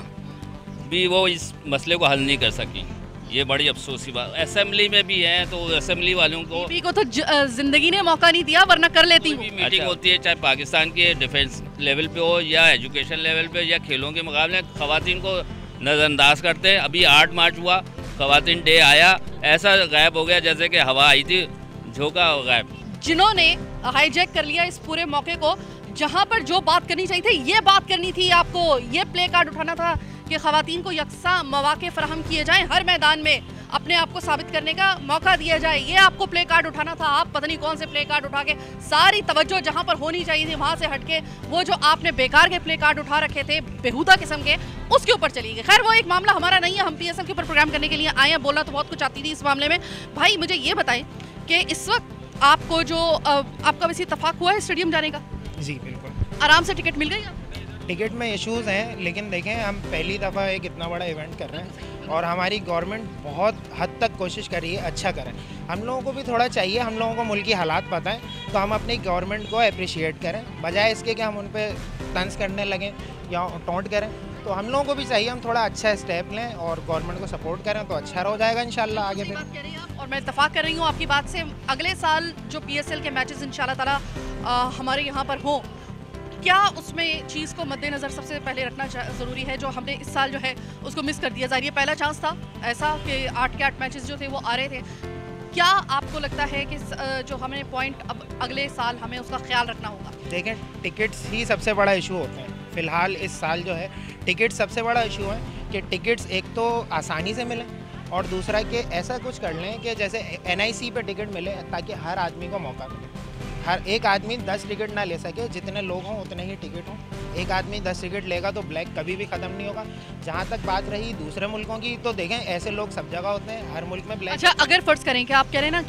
भी वो इस मसले को हल नहीं कर सकी। ये बड़ी अफसोस की बात। असेंबली में भी है तो असेंबली वालों को बीबी को तो जिंदगी ने मौका नहीं दिया, वरना कर लेती हूँ। मीटिंग अच्छा। होती है, चाहे पाकिस्तान के डिफेंस लेवल पे हो या एजुकेशन लेवल पे या खेलों के मुकाबले, ख़वातीन को नज़रअंदाज करते हैं। अभी आठ मार्च हुआ, ख़वातीन डे आया, ऐसा गायब हो गया जैसे कि हवा आई थी, झोंका गायब। जिन्होंने हाईजैक कर लिया इस पूरे मौके को, जहाँ पर जो बात करनी चाहिए थी, ये बात करनी थी, आपको ये प्ले कार्ड उठाना था कि ख़वातीन को यकसा मौके फराहम किए जाएं, हर मैदान में अपने आप को साबित करने का मौका दिया जाए, ये आपको प्ले कार्ड उठाना था। आप पता नहीं कौन से प्ले कार्ड उठा के सारी तवज्जो जहां पर होनी चाहिए थी वहां से हटके वो जो आपने बेकार के प्ले कार्ड उठा रखे थे बेहुदा किस्म के, उसके ऊपर चली गई। खैर वो एक मामला हमारा नहीं है, हम पीएसएल के ऊपर प्रोग्राम करने के लिए आए हैं। बोलना तो बहुत कुछ आती थी इस मामले में। भाई मुझे ये बताएं कि इस वक्त आपको जो आपका वैसे इत्तफाक हुआ है स्टेडियम जाने का? जी बिल्कुल, आराम से टिकट मिल गई? टिकट में इश्यूज़ हैं, लेकिन देखें हम पहली दफ़ा एक इतना बड़ा इवेंट कर रहे हैं और हमारी गवर्नमेंट बहुत हद तक कोशिश कर रही है अच्छा करें। हम लोगों को भी थोड़ा चाहिए, हम लोगों को मुल्की हालात पता है, तो हम अपनी गवर्नमेंट को अप्रिशिएट करें बजाय इसके कि हम उन पर तंज करने लगें या टॉन्ट करें। तो हम लोगों को भी चाहिए हम थोड़ा अच्छा स्टेप लें और गवर्नमेंट को सपोर्ट करें तो अच्छा हो जाएगा इंशाल्लाह आगे फिर। बात कह रही हैं आप और मैं इत्तफाक कर रही हूँ आपकी बात से। अगले साल जो पीएसएल के मैचेस इंशाल्लाह ताला हमारे यहाँ पर हों, क्या उसमें चीज़ को मद्देनज़र सबसे पहले रखना ज़रूरी है? जो हमने इस साल जो है उसको मिस कर दिया, ज़ाहिर है पहला चांस था ऐसा कि आठ के आठ मैचेस जो थे वो आ रहे थे। क्या आपको लगता है कि जो हमें पॉइंट अब अगले साल हमें उसका ख्याल रखना होगा? देखें, टिकट्स ही सबसे बड़ा इशू होता है फ़िलहाल इस साल जो है। टिकट सबसे बड़ा इशू है कि टिकट्स एक तो आसानी से मिलें और दूसरा कि ऐसा कुछ कर लें कि जैसे एन आई सी पे टिकट मिले ताकि हर आदमी को मौका मिले। हर एक आदमी दस टिकट ना ले सके, जितने लोग हों उतने ही टिकट हों। एक आदमी दस टिकट लेगा तो ब्लैक कभी भी ख़त्म नहीं होगा। जहाँ तक बात रही दूसरे मुल्कों की, तो देखें ऐसे लोग सब जगह होते हैं, हर मुल्क में ब्लैक। अच्छा, अगर फ़र्ज़ करें कि आप कह रहे हैं ना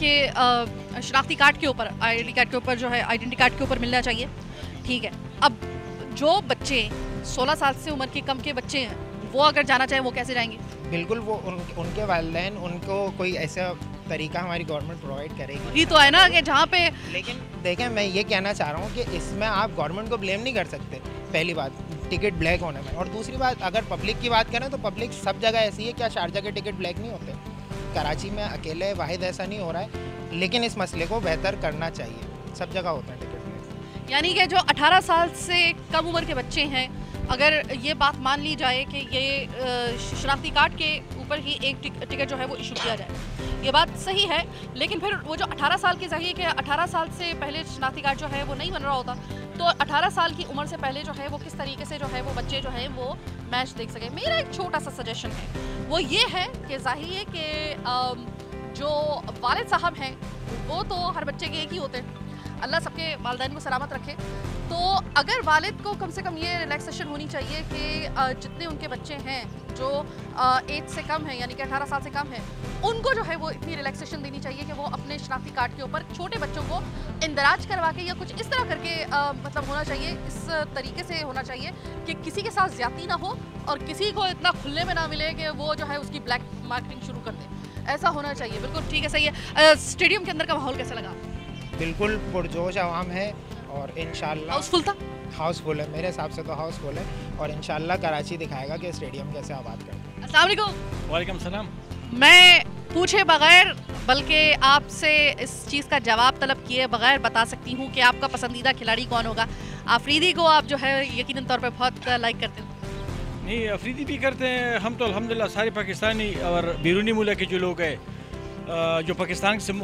कि शनाख्ती कार्ड के ऊपर, आईडी कार्ड के ऊपर जो है, आइडेंटिटी कार्ड के ऊपर मिलना चाहिए, ठीक है। अब जो बच्चे सोलह साल से उम्र के कम के बच्चे हैं वो अगर जाना चाहें वो कैसे जाएंगे? बिल्कुल, वो उन, उनके वालिदैन उनको कोई ऐसा तरीका हमारी गवर्नमेंट प्रोवाइड करेगी। ये तो है ना कि जहाँ पे, लेकिन देखें मैं ये कहना चाह रहा हूँ कि इसमें आप गवर्नमेंट को ब्लेम नहीं कर सकते, पहली बात टिकट ब्लैक होने में। और दूसरी बात, अगर पब्लिक की बात करें तो पब्लिक सब जगह ऐसी है। क्या शारजा के टिकट ब्लैक नहीं होते? कराची में अकेले वाहिद ऐसा नहीं हो रहा है, लेकिन इस मसले को बेहतर करना चाहिए। सब जगह होते हैं टिकट ब्लैक। यानी कि जो अठारह साल से कम उम्र के बच्चे हैं, अगर ये बात मान ली जाए कि ये शनाख्ती कार्ड के ऊपर ही एक टिकट जो है वो इशू किया जाए। ये बात सही है, लेकिन फिर वो जो अठारह साल की चाहिए कि अठारह साल से पहले शनाख्ती कार्ड जो है वो नहीं बन रहा होता, तो अठारह साल की उम्र से पहले जो है वो किस तरीके से जो है वो बच्चे जो है वो मैच देख सके। मेरा एक छोटा सा सजेशन है, वो ये है कि जाहिर है कि जो वालिद साहब हैं वो तो हर बच्चे के एक ही होते हैं, अल्लाह सबके वालिदैन को सलामत रखे। तो अगर वालिद को कम से कम ये रिलैक्सेशन होनी चाहिए कि जितने उनके बच्चे हैं जो एज से कम है, यानी कि अठारह साल से कम है, उनको जो है वो इतनी रिलैक्सेशन देनी चाहिए कि वो अपने शनाख्ती कार्ड के ऊपर छोटे बच्चों को इंदराज करवा के या कुछ इस तरह करके आ, मतलब होना चाहिए, इस तरीके से होना चाहिए कि किसी के साथ ज्यादती ना हो और किसी को इतना खुले में ना मिले कि वो जो है उसकी ब्लैक मार्केटिंग शुरू कर दे। ऐसा होना चाहिए। बिल्कुल ठीक है, सही है। स्टेडियम के अंदर का माहौल कैसा लगा? बिल्कुल पुरजोश आवाम है और इंशाल्लाह हाउसफुल था। हाउसफुल है, मेरे हिसाब से तो हाउसफुल है और इंशाल्लाह कराची दिखाएगा कि स्टेडियम कैसे आबाद करते हैं। अस्सलाम वालेकुम। वालेकुम सलाम। मैं पूछे बगैर बल्कि आपसे इस चीज़ का जवाब तलब किए बगैर बता सकती हूँ कि आपका पसंदीदा खिलाड़ी कौन होगा। अफरीदी को आप जो है यकीनन तौर पे बहुत लाइक करते हैं। नहीं, अफरीदी भी करते हैं हम तो अल्हम्दुलिल्लाह सारे पाकिस्तानी और बैरूनी मुल्क के जो लोग हैं जो पाकिस्तान से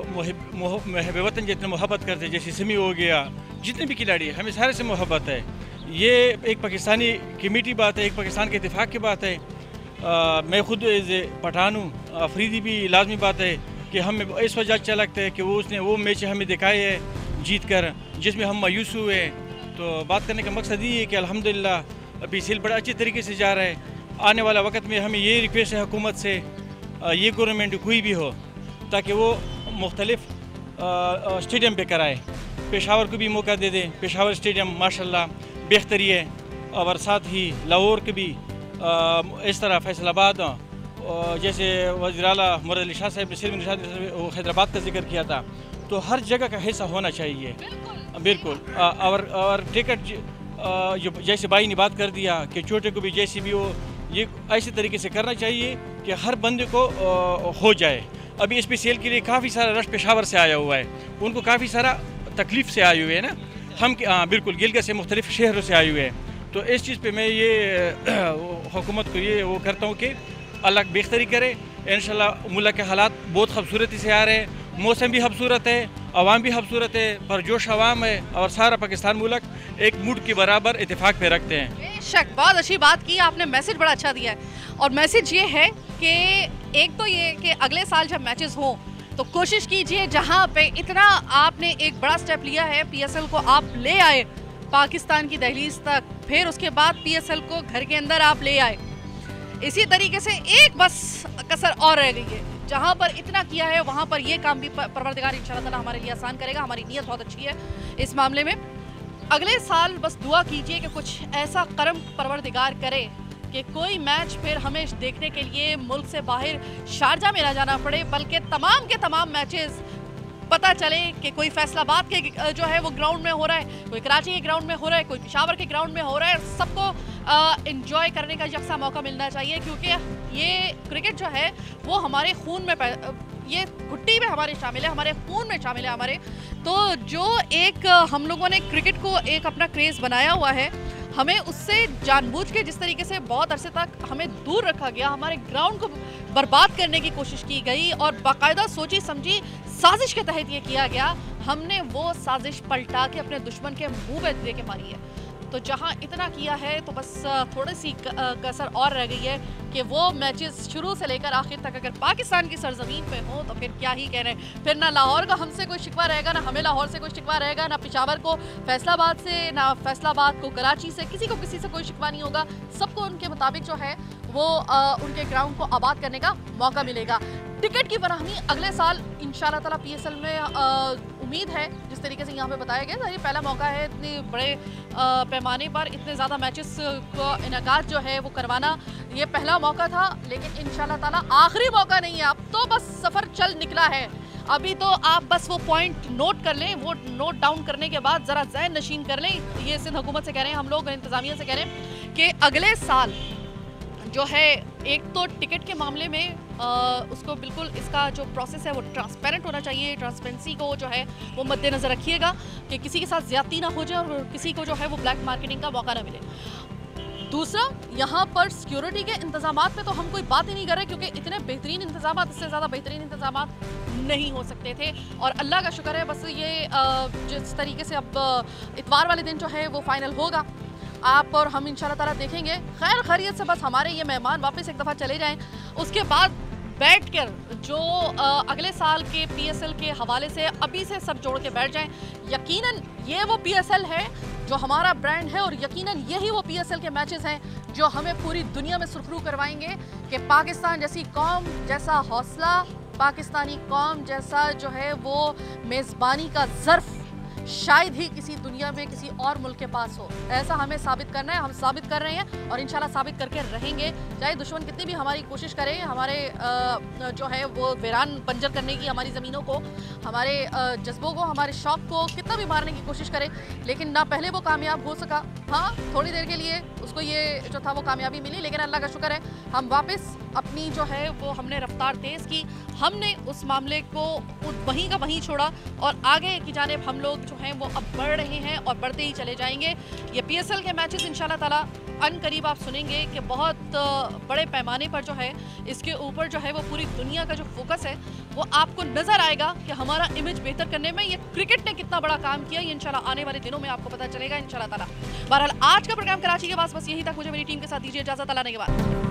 महब वतन जितने मोहब्बत करते हैं, जैसे सिमी हो गया, जितने भी खिलाड़ी हमें सारे से मोहब्बत है। ये एक पाकिस्तानी की मीठी बात है, एक पाकिस्तान के इत्तेफाक की बात है। आ, मैं खुद एज ए पठान हूँ, अफरीदी भी लाजमी बात है कि हमें इस वजह अच्छा लगता है कि वो उसने वो मैच हमें दिखाए है जीत कर, जिसमें हम मायूस हुए। तो बात करने का मकसद ये है कि अल्हम्दुलिल्लाह अभी सेल बड़ा अच्छे तरीके से जा रहा है। आने वाला वक्त में हमें ये रिक्वेस्ट है हुकूमत से, ये गवर्नमेंट कोई भी हो, ताकि वो मुख्तलिफ स्टेडियम पे कराए। पेशावर को भी मौका दे दें, पेशावर स्टेडियम माशाल्लाह बेहतरी है, और साथ ही लाहौर के भी इस तरह फैसलाबाद, जैसे वज़ीर आला मुराद अली शाह साहब ने सिर्फ हैदराबाद का जिक्र किया था, तो हर जगह का हिस्सा होना चाहिए। बिल्कुल। और और टिकट जो जैसे भाई ने बात कर दिया कि छोटे को भी जैसे भी हो, ये ऐसे तरीके से करना चाहिए कि हर बंदे को हो जाए। अभी इस पे सेल के लिए काफ़ी सारा रश पेशावर से आया हुआ है, उनको काफ़ी सारा तकलीफ़ से आए हुए हैं ना, हम हाँ बिल्कुल गिलगित से मुख्तलिफ शहरों से आए हुए हैं। तो इस चीज़ पे मैं ये हुकूमत को ये वो करता हूँ कि अल्लाह बेहतरी करे। इंशाल्लाह मुल्क के हालात बहुत खूबसूरती से आ रहे हैं, मौसम भी खूबसूरत है, अवाम भी खूबसूरत है, परजोश अवाम है, और सारा पाकिस्तान मुल्क एक मुल्क के बराबर इत्तेफाक पे रखते हैं। बेशक, बहुत अच्छी बात की आपने, मैसेज बड़ा अच्छा दिया है। और मैसेज ये है कि एक तो ये कि अगले साल जब मैचेस हों तो कोशिश कीजिए जहाँ पे इतना आपने एक बड़ा स्टेप लिया है, पीएसएल को आप ले आए पाकिस्तान की दहलीज तक, फिर उसके बाद पीएसएल को घर के अंदर आप ले आए। इसी तरीके से एक बस कसर और रह गई है, जहाँ पर इतना किया है वहाँ पर ये काम भी परवरदिगार इंशाअल्लाह ताला हमारे लिए आसान करेगा। हमारी नीयत बहुत अच्छी है इस मामले में। अगले साल बस दुआ कीजिए कि कुछ ऐसा करम परवरदिगार करे कि कोई मैच फिर हमें देखने के लिए मुल्क से बाहर शारजा में ना जाना पड़े, बल्कि तमाम के तमाम मैचेस पता चले कि कोई फैसलाबाद के जो है वो ग्राउंड में हो रहा है, कोई कराची के ग्राउंड में हो रहा है, कोई पेशावर के ग्राउंड में हो रहा है। सबको एंजॉय करने का यकसा मौका मिलना चाहिए, क्योंकि ये क्रिकेट जो है वो हमारे खून में, ये घुट्टी में हमारे शामिल है, हमारे खून में शामिल है हमारे। तो जो एक हम लोगों ने क्रिकेट को एक अपना क्रेज़ बनाया हुआ है, हमें उससे जानबूझ के जिस तरीके से बहुत अरसे तक हमें दूर रखा गया, हमारे ग्राउंड को बर्बाद करने की कोशिश की गई और बाकायदा सोची समझी साजिश के तहत ये किया गया, हमने वो साजिश पलटा के अपने दुश्मन के मुंह पे दे के मारी है। तो जहाँ इतना किया है तो बस थोड़ी सी कसर और रह गई है कि वो मैचेस शुरू से लेकर आखिर तक अगर पाकिस्तान की सरजमीन पे हो तो फिर क्या ही कह रहे हैं। फिर ना लाहौर का हमसे कोई शिकवा रहेगा, ना हमें लाहौर से कोई शिकवा रहेगा, ना पेशावर को फैसलाबाद से, ना फैसलाबाद को कराची से, किसी को किसी से कोई शिकवा नहीं होगा। सबको उनके मुताबिक जो है वो आ, उनके ग्राउंड को आबाद करने का मौका मिलेगा। टिकट की फराहमी अगले साल इंशाल्लाह ताला पीएसएल में आ, उम्मीद है जिस तरीके से यहाँ पे बताया गया, ये पहला मौका है इतने बड़े आ, पैमाने पर इतने ज़्यादा मैचेस को इनकाद जो है वो करवाना, ये पहला मौका था, लेकिन इंशाल्लाह ताला आखिरी मौका नहीं है। अब तो बस सफ़र चल निकला है, अभी तो आप बस वो पॉइंट नोट कर लें, वो नोट डाउन करने के बाद ज़रा ज़हन नशीन कर लें। ये सिंध हुकूमत से कह रहे हैं, हम लोग इंतज़ामिया से कह रहे हैं कि अगले साल जो है एक तो टिकट के मामले में आ, उसको बिल्कुल इसका जो प्रोसेस है वो ट्रांसपेरेंट होना चाहिए। ट्रांसपेरेंसी को जो है वो मद्देनज़र रखिएगा कि किसी के साथ ज़्यादती ना हो जाए और किसी को जो है वो ब्लैक मार्केटिंग का मौका ना मिले। दूसरा, यहाँ पर सिक्योरिटी के इंतजामात में तो हम कोई बात ही नहीं कर रहे, क्योंकि इतने बेहतरीन इंतजामात, इससे ज़्यादा बेहतरीन इंतजामात नहीं हो सकते थे। और अल्लाह का शुक्र है बस ये जिस तरीके से अब इतवार वाले दिन जो है वो फाइनल होगा, आप और हम इंशाल्लाह ताला देखेंगे खैर खैरियत से, बस हमारे ये मेहमान वापस एक दफ़ा चले जाएं, उसके बाद बैठकर जो अगले साल के पीएसएल के हवाले से अभी से सब जोड़ के बैठ जाएं। यकीनन ये वो पीएसएल है जो हमारा ब्रांड है, और यकीनन यही वो पीएसएल के मैचेस हैं जो हमें पूरी दुनिया में सुरखरू करवाएंगे कि पाकिस्तान जैसी कौम जैसा हौसला, पाकिस्तानी कौम जैसा जो है वो मेज़बानी का ज़र्फ़ शायद ही किसी दुनिया में किसी और मुल्क के पास हो। ऐसा हमें साबित करना है, हम साबित कर रहे हैं और इंशाल्लाह साबित करके रहेंगे। चाहे दुश्मन कितनी भी हमारी कोशिश करे, हमारे जो है वो वीरान बंजर करने की, हमारी ज़मीनों को, हमारे जज्बों को, हमारे शौक़ को कितना भी मारने की कोशिश करे, लेकिन ना पहले वो कामयाब हो सका। हाँ, थोड़ी देर के लिए उसको ये जो था वो कामयाबी मिली, लेकिन अल्लाह का शुक्र है हम वापस अपनी जो है वो हमने रफ्तार तेज़ की, हमने उस मामले को वहीं का वहीं छोड़ा और आगे की जानिब हम लोग जो हैं वो अब बढ़ रहे हैं और बढ़ते ही चले जाएंगे। ये पीएसएल के मैचेस इंशाल्लाह ताला अन करीब आप सुनेंगे कि बहुत बड़े पैमाने पर जो है इसके ऊपर जो है वो पूरी दुनिया का जो फोकस है वो आपको नज़र आएगा कि हमारा इमेज बेहतर करने में ये क्रिकेट ने कितना बड़ा काम किया। ये इंशाल्लाह आने वाले दिनों में आपको पता चलेगा इंशाल्लाह ताला। बहरहाल आज का प्रोग्राम कराची के पास बस यही तक। मुझे मेरी टीम के साथ दीजिए इजाज़त, अल्लाह ने के बाद।